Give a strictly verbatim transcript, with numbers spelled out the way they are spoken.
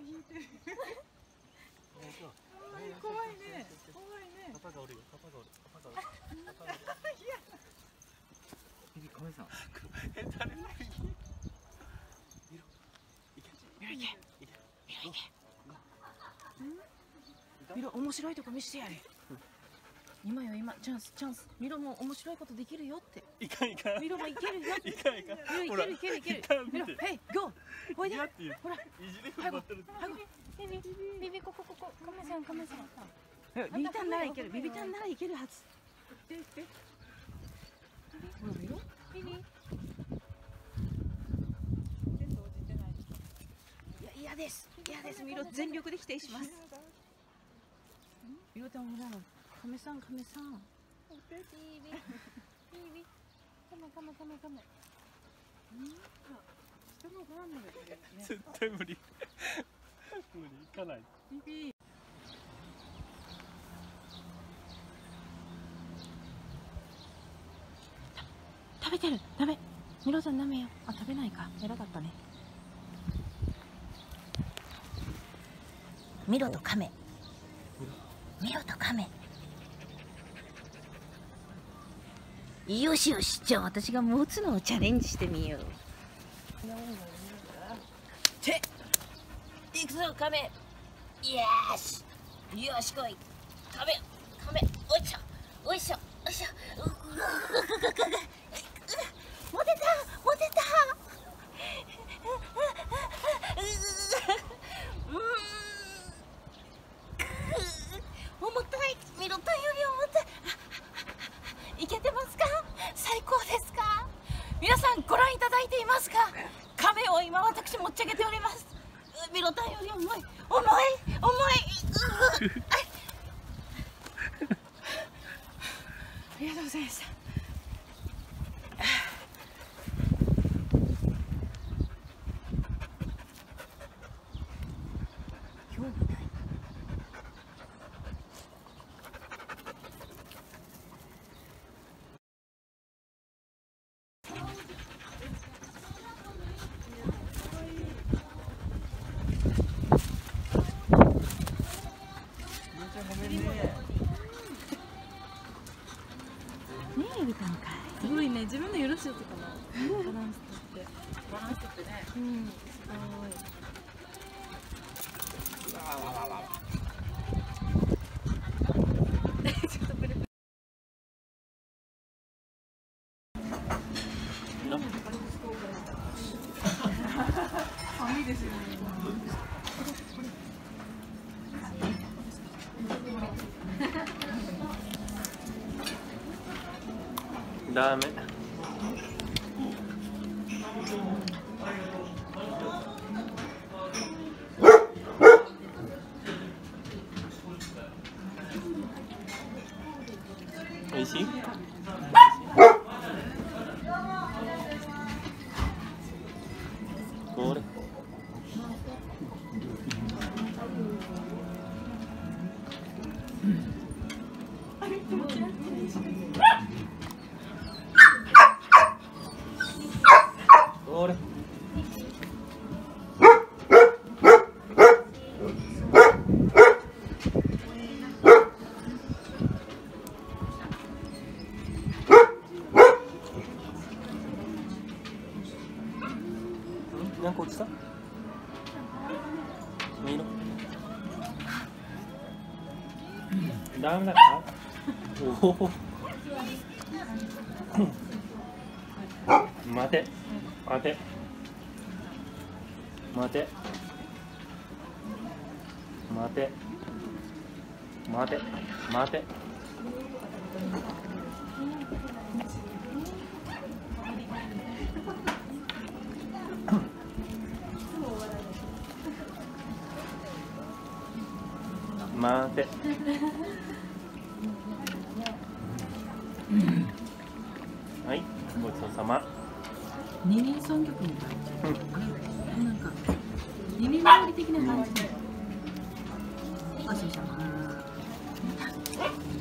引いてる。怖いね。怖いね。 パパがおるよ。パパがおる。パパがおる。パパがおる。ビビカメさん。え、誰？ ミロいけ。ミロいけ。ミロ面白いとこ見せてやれ。今よ今チャンスチャンス。ミロも面白いことできるよって。 いかんいかん。 ミロもいけるよ。 いかんいかん。 ミロいけるいけるいける。ミロ、ヘイゴー。おいで。ほら。 いじり踏ん張ってる。 ビビビビここここカメさんカメさん。ビビタンならいける。ビビタンならいけるはず。でで。ほらミロ。ビビ。いや嫌です。嫌です。ミロ全力で否定します。ミロちゃんほら。カメさんカメさん。ビビビビカメカメカメカメ。人のご飯までね。 絶対無理。無理いかない。 ビビ。食べてる。ダメ。ミロさんダメよ。あ食べないか。偉かったね。ミロとカメ。ミロとカメ。よしよし、じゃあ私が持つのをチャレンジしてみよう。て、いくぞカメ。よし、よし来い。カメ、カメ、おいしょ、おいしょ、おいしょ。持てた、持てた。重たい。ミロタンより重たい。いけてますか？最高ですか？皆さんご覧いただいていますか？カメを今私持ち上げております。ミロタンより重い、重い、重い。ありがとうございました。興味ない。ねえ、エビタンかい。すごいね、自分で許しよってかな。バランスとって。バランスとってね。うん、すごい。ちょっとプレプレ。寒いですよね。 ダメ。おいしい？これ。これ。なんか落ちた？いいの？ダメだか？おお。待て。待て。待て。待て。待て。待て。待て。はい、ごちそうさま。 二人三脚みたいな。なんか二人料理的な感じで。ごちそうさま。